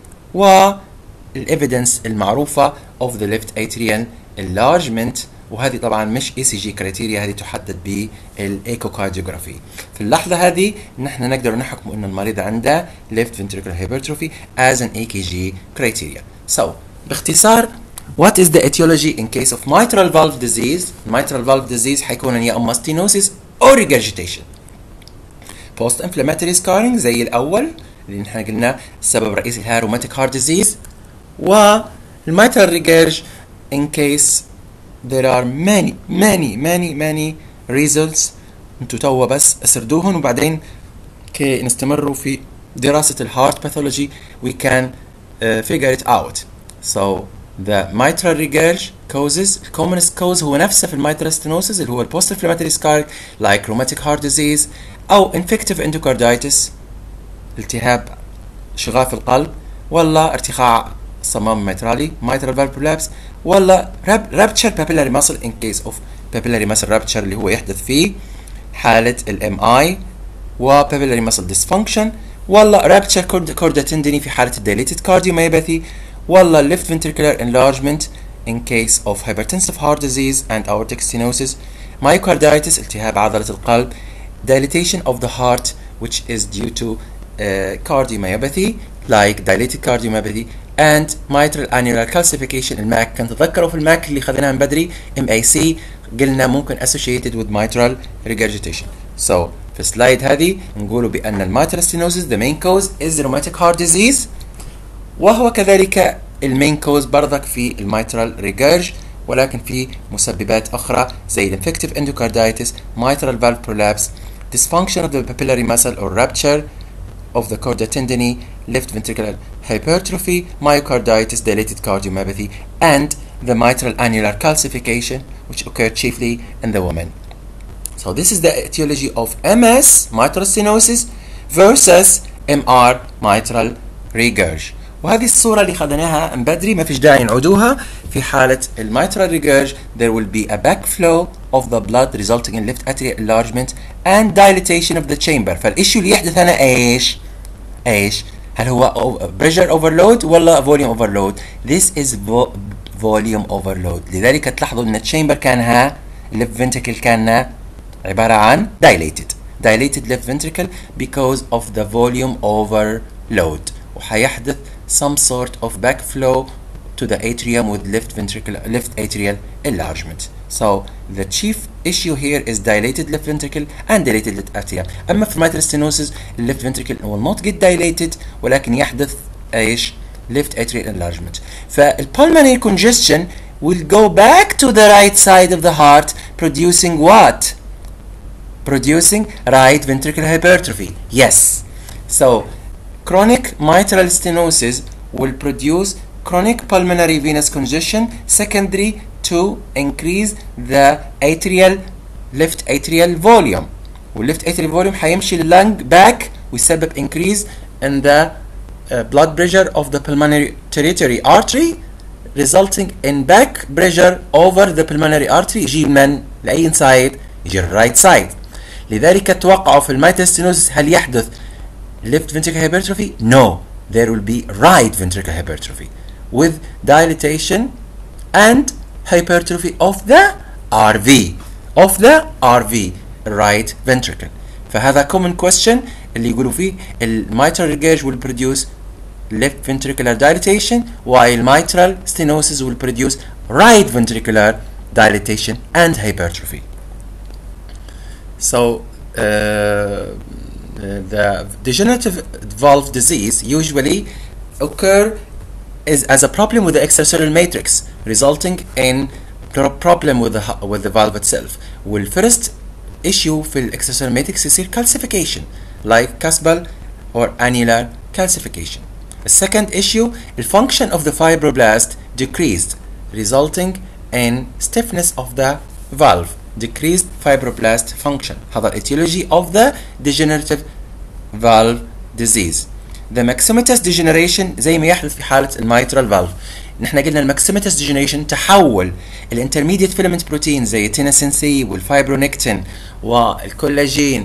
والإيفيدنس المعروفة of the left atrial enlargement، وهذه طبعا مش ECG كريتيريا، هذه تحدد بالايكوكارديوغرافي. في اللحظة هذه نحن نقدر نحكم ان المريض عنده left ventricular hypertrophy as an EKG criteria. So باختصار what is the etiology in case of mitral valve disease؟ mitral valve disease حيكون يا اما stenosis or regurgitation. post inflammatory scarring زي الاول اللي نحن قلنا السبب الرئيسي لها rheumatic heart disease. والmitral regurg in case there are many results. انتو توا بس اسردوهن وبعدين كي نستمروا في دراسة الهارت باثولوجي we can figure it out. So the mitral regurg causes commonest cause هو نفسه في الميترال stenosis اللي هو post inflammatory scarring like rheumatic heart disease أو infective endocarditis التهاب شغاف القلب، ولا ارتخاء الصمام الميترالي mitral valve prolapse، ولا rupture papillary muscle in case of papillary muscle rupture اللي هو يحدث في حالة ال MI و papillary muscle dysfunction، ولا rupture chorda tendini في حالة dilated cardiomyopathy، ولا left ventricular enlargement in case of hypertensive heart disease and aortic stenosis، myocarditis التهاب عضلة القلب، dilatation of the heart which is due to cardiomyopathy like dilated cardiomyopathy and mitral annular calcification. الماك كان تذكروا في الماك اللي خذيناه من بدري MAC قلنا ممكن associated with mitral regurgitation. So في السلايد هذه نقولوا بأن الميترال ستينوزيس the main cause is rheumatic heart disease، وهو كذلك المين كوز برضك في الميترال ريجيرج، ولكن في مسببات أخرى زي infective endocarditis, mitral valve prolapse, dysfunction of the papillary muscle or rupture of the chorda tendini, left ventricular hypertrophy, myocarditis, dilated cardiomyopathy, and the mitral annular calcification, which occur chiefly in the women. So this is the etiology of MS, mitral stenosis, versus MR, mitral regurg. وهذه الصورة اللي خذناها من بدري ما فيش داعي نعودوها. في حالة الميترال ريجيرج there will be a backflow of the blood resulting in left atrial enlargement and dilatation of the chamber. فالإشيو اللي يحدث هنا ايش؟ هل هو pressure overload ولا volume overload؟ This is volume overload. لذلك تلاحظوا ان الشامبر كانها left ventricle كان عبارة عن dilated left ventricle because of the volume overload، وحيحدث some sort of backflow to the atrium with left atrial enlargement. So the chief issue here is dilated left ventricle and dilated left atrium. أما في mitral stenosis left ventricle will not get dilated ولكن يحدث ايش؟ left atrial enlargement. فالpulmonary congestion will go back to the right side of the heart producing what? Producing right ventricular hypertrophy. Yes. So chronic mitral stenosis will produce chronic pulmonary venous congestion secondary to increase the left atrial volume. والleft atrial volume حيمشي لللنج back ويسبب increase in the blood pressure of the pulmonary territory artery resulting in back pressure over the pulmonary artery. يجي من لأي side؟ يجي الرايت سايد. لذلك توقعوا في الميترال stenosis هل يحدث left ventricular hypertrophy? No, there will be right ventricular hypertrophy with dilatation and hypertrophy of the RV right ventricle. فهذا common question اللي يقولوا فيه mitral regurg will produce left ventricular dilatation while mitral stenosis will produce right ventricular dilatation and hypertrophy. So the degenerative valve disease usually occur as a problem with the extracellular matrix resulting in problem with the valve itself. والfirst issue في extracellular matrix يصير calcification like cuspal or annular calcification. The second issue, the function of the fibroblast decreased resulting in stiffness of the valve, decreased fibroblast function. هذا etiology of the degenerative valve disease. The maximitous degeneration زي ما يحدث في حالة الميترال فالف. نحن قلنا الماكسيميتس degeneration تحول الانترميديت فيلمنت بروتين زي التينسين سي والفايبرونكتين والكولاجين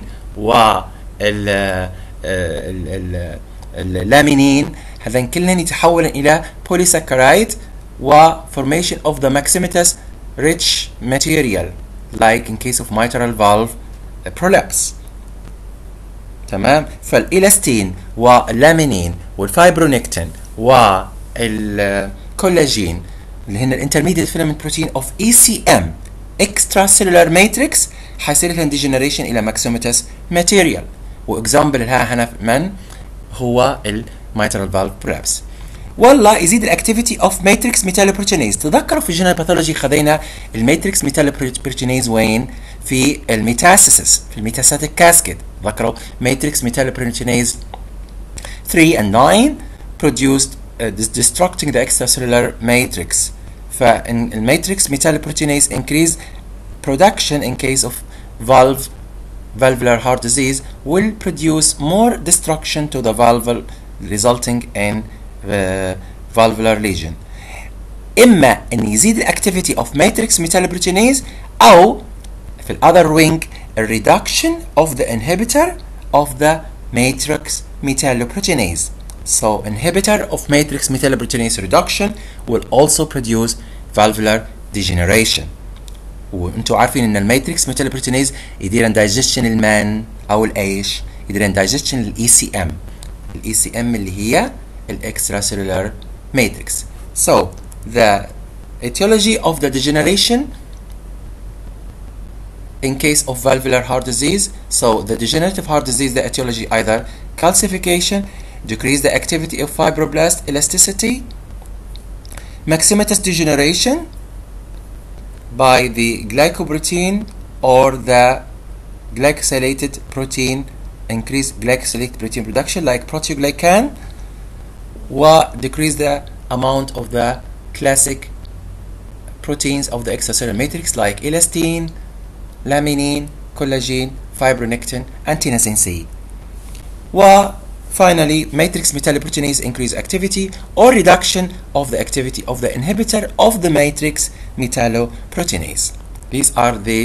اللامينين، هذين كلهم يتحولن إلى polysaccharide و formation of the maximitous rich material like in case of mitral valve prolapse. تمام. فالإلاستين واللامينين والفايبرونكتين والكولاجين اللي هن الانترميديت فيلمنت بروتين اوف ECM extracellular matrix حيصير لهم degeneration الى maximitous material. واكزامبل لها هنا من هو الميترال فالف prolapse. والله يزيد الاكتيفيتي اوف ماتريكس ميتالوبروتينيز. تذكروا في الجنرال باثولوجي خذينا الماتريكس ميتالوبروتينيز وين؟ في الميتاسيس، في الميتاساتيك كاسكيد. تذكروا ماتريكس ميتالوبروتينيز 3 and 9 produced destructing the extracellular matrix. فالماتريكس ميتالوبروتينيز increase production in case of valvular heart disease will produce more destruction to the valve resulting in valvular lesion. إما أن يزيد الأكتيفيتي of matrix metalloproteinase أو في الأذر wing reduction of the inhibitor of the matrix metalloproteinase. So inhibitor of matrix metalloproteinase reduction will also produce valvular degeneration. وانتوا عارفين ان الماتريكس ميتالوبروتينيز يديرن دايجيشن المن او الايش؟ يديرن دايجيشن الاي سي ام. الاي سي ام اللي هي الاكستراسيلولار ماتريكس. So the etiology of the degeneration in case of valvular heart disease. So the degenerative heart disease, the etiology either calcification, decrease the activity of fibroblast elasticity, maximatous degeneration by the glycoprotein or the glycosylated protein, increased glycosylated protein production like proteoglycan, decrease the amount of the classic proteins of the extracellular matrix like elastin, laminin, collagen, fibronectin, and tenascin C. Finally, matrix metalloproteinase increase activity or reduction of the activity of the inhibitor of the matrix metalloproteinase. These are the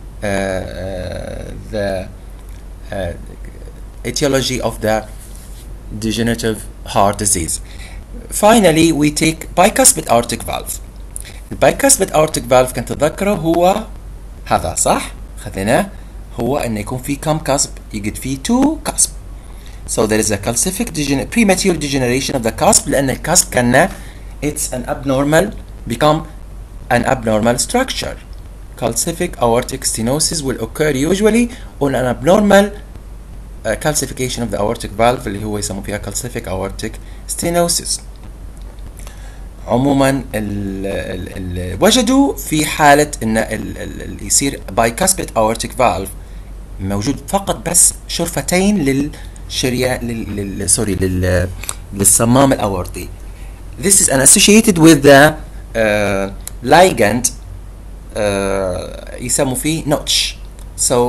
etiology of the degenerative heart disease. Finally, we take bicuspid aortic valve. البايكاسبيد aortic valve كنت تذكره هو هذا صح؟ خذيناه هو انه يكون في كم كسب؟ يقعد فيه 2 كسب. So there is a calcific premature degeneration of the cusp لأن الكسب كان it's an abnormal structure. Calcific aortic stenosis will occur usually on an abnormal calcification of the aortic valve اللي هو يسمون فيها calcific aortic stenosis. عموما وجدوا في حالة ان يصير bicuspid aortic valve موجود فقط بس شرفتين للصمام الأورطي. This is associated with the ligand يسموا فيه notch. So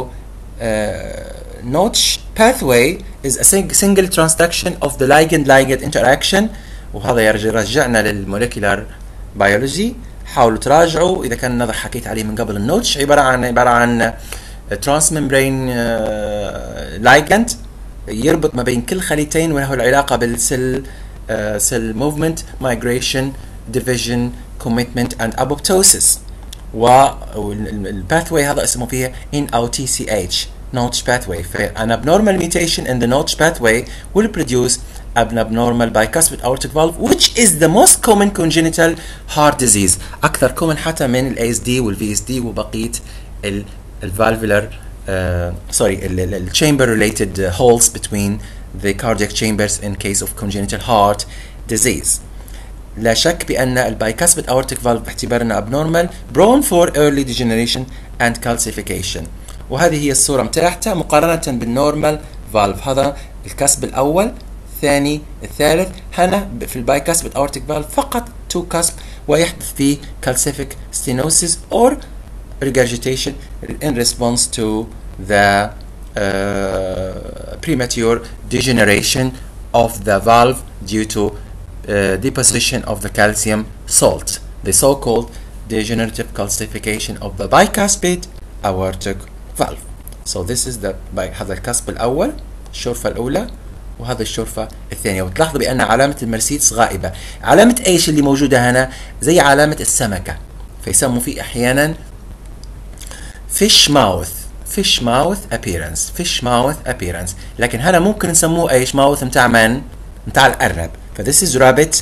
notch pathway is a single transduction of the ligand interaction. وهذا يرجعنا للموليكولار بيولوجي. حاولوا تراجعوا اذا كان النظر حكيت عليه من قبل. النوتش عباره عن ترانس ممبرين لايجند يربط ما بين كل خليتين وله العلاقه بالسيل سيل موفمنت مايجريشن ديفيجن كوميتمنت اند ابوبتوسيس. والباثوي هذا اسمه فيها NOTCH notch pathway. An abnormal mutation in the notch pathway will produce an abnormal bicuspid aortic valve which is the most common congenital heart disease. أكثر common حتى من ال ASD وال VSD وبقية valvular the chamber related holes between the cardiac chambers in case of congenital heart disease. لا شك بأن البايكاسبيد aortic valve باعتبار أنه abnormal prone for early degeneration and calcification. وهذه هي الصورة متاعتها مقارنة بالنورمال فالف. هذا الكسب الأول الثاني الثالث. هنا في البايكاسبيد aortic valve فقط 2 كسب ويحدث فيه calcific stenosis or regurgitation in response to the premature degeneration of the valve due to deposition of the calcium salt, the so-called degenerative calcification of the bicuspid aortic valve. So this is هذا الكسب الأول الشرفة الأولى وهذا الشرفة الثانية. وتلاحظوا بأن علامة المرسيدس غائبة. علامة ايش اللي موجودة هنا؟ زي علامة السمكة فيسموا فيه أحيانا fish mouth appearance. لكن هنا ممكن نسموه ايش؟ mouth متاع من؟ متاع الأرنب. فthis is rabbit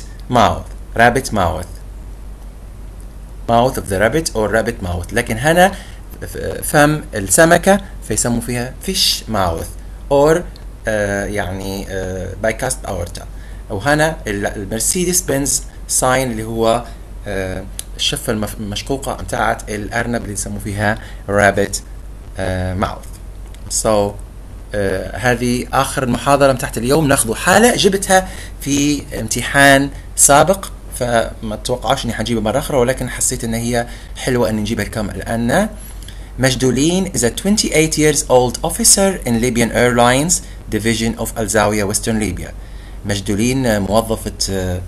mouth of the rabbit or rabbit mouth. لكن هنا فم السمكة فيسموا فيها fish mouth or يعني bicuspid aorta. وهنا المرسيدس بنز ساين اللي هو الشفة المشقوقة بتاعت الأرنب اللي يسموا فيها rabbit mouth. So هذه آخر المحاضرة بتاعت اليوم. ناخذ حالة جبتها في امتحان سابق فما تتوقعوش اني حنجيبها مرة أخرى ولكن حسيت ان هي حلوة ان نجيبها كم لأن مجدولين is a 28 years old officer in Libyan Airlines division of Al-Zawiya Western Libya. مجدولين موظفة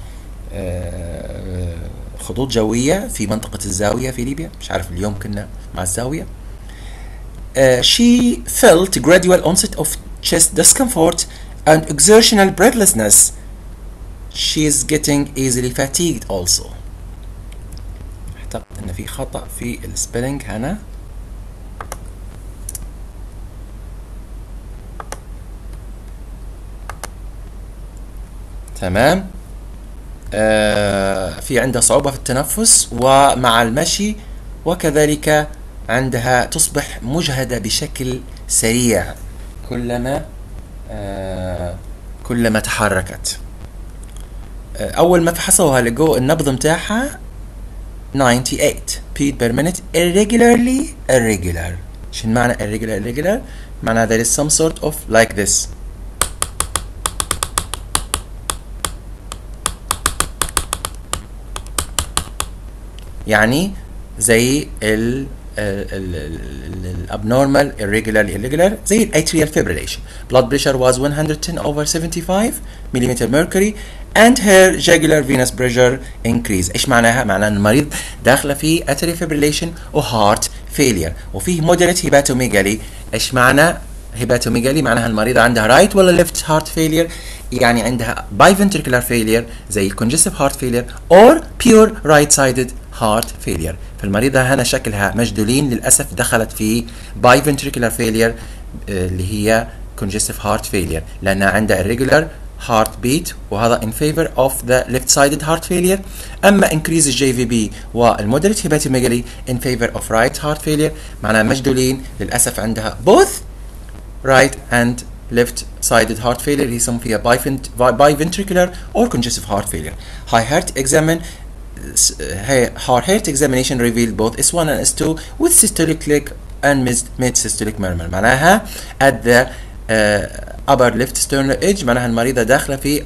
خطوط جوية في منطقة الزاوية في ليبيا. مش عارف اليوم كنا مع الزاوية. She felt gradual onset of chest discomfort and exertional breathlessness. She is getting easily fatigued also. اعتقد ان في خطأ في السبيلنج هنا. تمام. في عنده صعوبة في التنفس ومع المشي وكذلك عندها تصبح مجهدة بشكل سريع كلما تحركت. أول ما فحصوها لقوا النبض متاعها 98 beat per minute irregular. شو معنى irregular؟ معنى there is some sort of like this. يعني زي ال abnormal irregular زي ال atrial fibrillation. Blood pressure was 110/75 mm mercury and her jugular venous pressure increase. ايش معناها؟ معناها ان المريض داخله في atrial fibrillation و heart failure وفيه moderate hepatomegaly. ايش معنى hepatomegaly؟ معناها المريضة عندها right ولا left heart failure، يعني عندها biventricular failure زي congestive heart failure or pure right sided heart failure. فالمريضة هنا شكلها مجدولين، للأسف دخلت في biventricular failure اللي هي congestive heart failure لأنها عندها irregular heart beat وهذا in favor of the left sided heart failure. أما increase JVB والmoderate hepatomegaly in favor of right heart failure، معناها مجدولين للأسف عندها both right and left sided heart failure اللي يسمى فيها biventricular or congestive heart failure. Heart examination revealed both S1 and S2 with systolic click and mid-systolic murmur. معناها at the upper left sternal edge، معناها المريضة داخلة في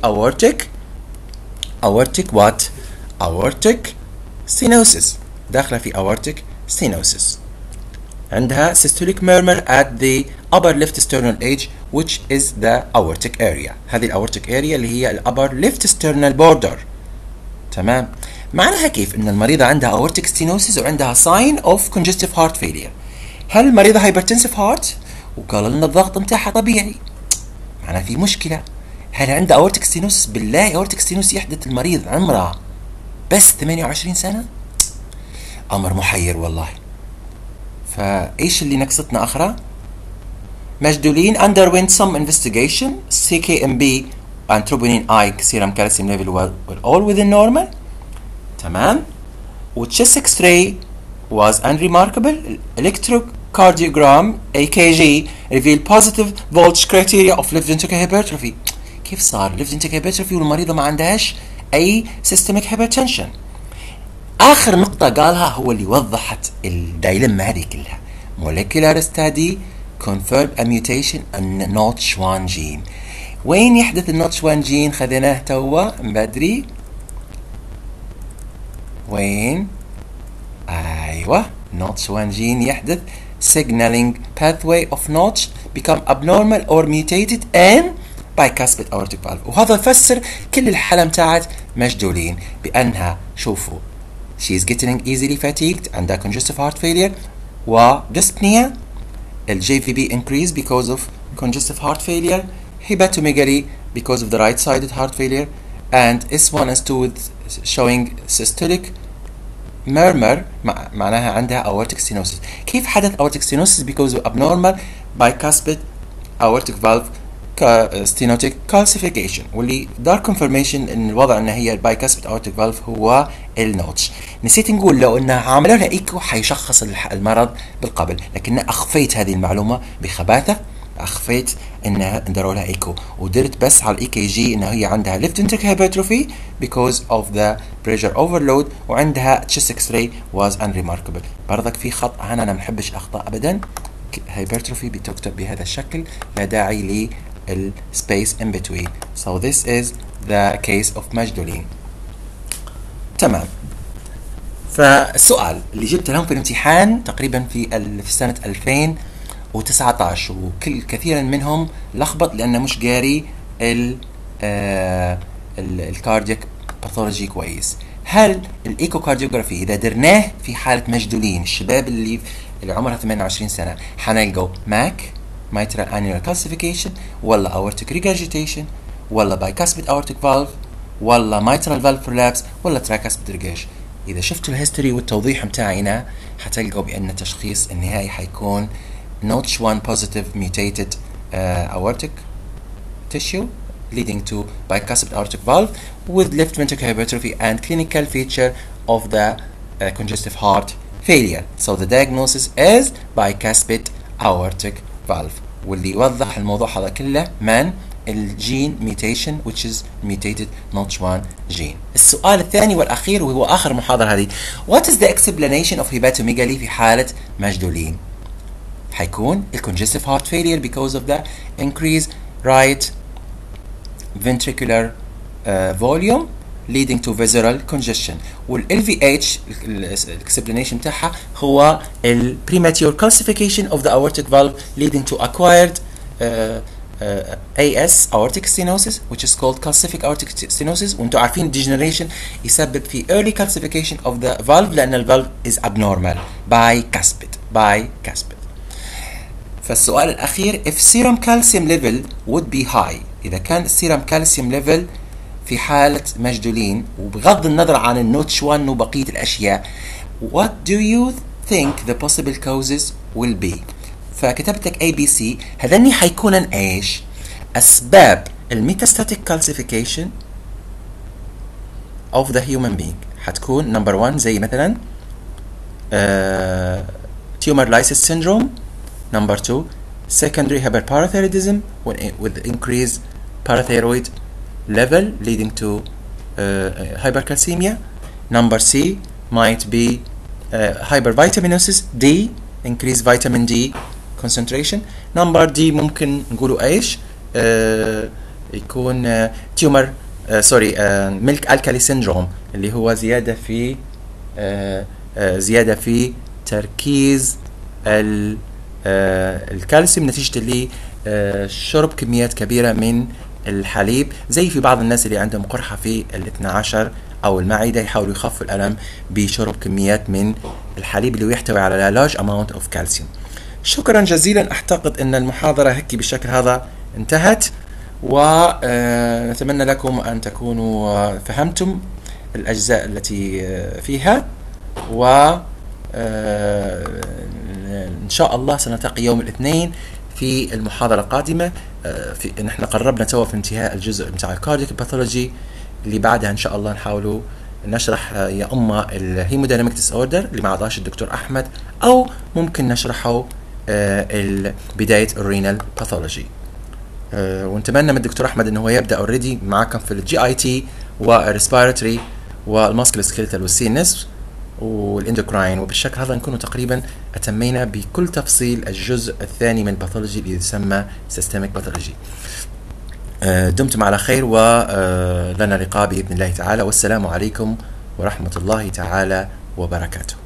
aortic stenosis، داخلة في aortic stenosis. عندها systolic murmur at the upper left sternal edge which is the aortic area. هذه aortic area اللي هي upper left sternal border. تمام. معناها كيف ان المريضة عندها aortic stenosis وعندها sign of congestive heart failure. هل المريضة hypertensive heart؟ وقالوا لنا الضغط متاعها طبيعي. معناها في مشكلة. هل عندها aortic stenosis؟ بالله aortic stenosis يحدث المريض عمره بس 28 سنة؟ امر محير والله. فايش اللي نقصتنا اخرى؟ مجدولين underwent some investigation CKMB and troponin I serum calcium level were all within normal. تمام. والchest X-ray was unremarkable. Electrocardiogram AKG revealed positive voltage criteria of left ventricular hypertrophy. كيف صار left ventricular hypertrophy والمريضة ما عندهاش أي systemic hypertension؟ آخر نقطة قالها هو اللي وضحت الدايلما هذه كلها. molecular study confirmed a mutation in NOTCH1 gene. وين يحدث الNOTCH1 gene؟ خذيناه توا من بدري. وين؟ أيوة NOTCH1 gene يحدث signaling pathway of Notch become abnormal or mutated in bicuspid aortic valve. وهذا يفسر كل الحالة متاعت مجدولين بأنها شوفوا she is getting easily fatigued عندها congestive heart failure و dyspnea. JVB increase because of congestive heart failure, hepatomegaly because of the right-sided heart failure, and S1 S2 with showing systolic murmur معناها عندها aortic stenosis. كيف حدث aortic stenosis؟ because of abnormal bicuspid aortic valve stenotic calcification واللي دار confirmation ان الوضع ان هي bicuspid aortic valve هو النوتش. نسيت نقول لو ان عملوا لها ايكو حيشخص المرض بالقبل، لكن اخفيت هذه المعلومه بخباثه، اخفيت ان داروا لها ايكو ودرت بس على الاي كي جي ان هي عندها left ventricular hypertrophy because of the pressure overload وعندها chest X-ray was unremarkable. برضك في خطأ هنا، انا ما بحبش اخطاء ابدا. hypertrophy بتكتب بهذا الشكل، لا داعي للspace in between. So this is the case of مجدولين. تمام. فالسؤال اللي جبت لهم في الامتحان تقريبا في سنة 2019 كثيرا منهم لخبط لأنه مش قاري الكاردياك باثولوجي كويس. هل الايكوكارديوغرافي اذا درناه في حالة مجدولين الشباب اللي عمرها 28 سنة حنلقوا ماك mitral annular calcification ولا aortic regurgitation ولا bicuspid aortic valve ولا mitral valve prolapse ولا tricuspid regurg. إذا شفتوا الهيستوري والتوضيح متاعنا حتلقوا بأن التشخيص النهائي حيكون NOTCH1 positive mutated aortic tissue leading to bicuspid aortic valve with left ventricular hypertrophy and clinical feature of the congestive heart failure. So the diagnosis is bicuspid aortic valve. واللي يوضح الموضوع هذا كله من الجين mutation which is mutated NOTCH1 gene. السؤال الثاني والأخير وهو آخر محاضرة هذه. What is the explanation of hepatomegaly في حالة مجدولين؟ حيكون congestive heart failure because of the increased right ventricular volume leading to visceral congestion. وال LVH الاكسبلانيشن بتاعها هو ال premature calcification of the aortic valve leading to acquired AS aortic stenosis which is called calcific aortic stenosis. وانتم عارفين degeneration يسبب في early calcification of the valve لأن ال valve is abnormal bicuspid. فالسؤال الأخير if serum calcium level would be high. إذا كان serum calcium level في حالة مجدولين وبغض النظر عن النوتش 1 وبقية الأشياء what do you think the possible causes will be. فكتبت لك ABC. هذني حيكون ايش؟ أسباب الميتاستاتيك calcification of the human being. حتكون number 1 زي مثلا tumor lysis syndrome. Number 2 secondary hyperparathyroidism with increased parathyroid level leading to hypercalcemia. Number C might be hypervitaminosis. D increased vitamin D concentration. Number D ممكن نقولوا ايش؟ يكون tumor milk alkali syndrome اللي هو زيادة في تركيز الكالسيوم نتيجة اللي شرب كميات كبيرة من الحليب، زي في بعض الناس اللي عندهم قرحة في ال12 أو المعدة يحاولوا يخفوا الألم بشرب كميات من الحليب اللي يحتوي على large amount of calcium. شكرا جزيلا. أعتقد أن المحاضرة هيك بالشكل هذا انتهت، ونتمنى لكم أن تكونوا فهمتم الأجزاء التي فيها، و إن شاء الله سنلتقي يوم الاثنين في المحاضرة القادمة. نحن قربنا توا في انتهاء الجزء بتاع الكاردياك باثولوجي، اللي بعدها إن شاء الله نحاولوا نشرح يا إما الهيموديناميك ديس أوردر اللي مع ضاش الدكتور أحمد، أو ممكن نشرحه بداية الرينال باثولوجي. ونتمنى من الدكتور أحمد إنه هو يبدأ اوريدي معكم في الجي اي تي والريسبيراتوري والماسكل سكيلتال والسي ان اس والاندوكراين، وبالشكل هذا نكون تقريبا أتمينا بكل تفصيل الجزء الثاني من الباثولوجي اللي يسمى سيستميك باثولوجي. دمتم على خير، ولنا لقاء بإذن الله تعالى، والسلام عليكم ورحمة الله تعالى وبركاته.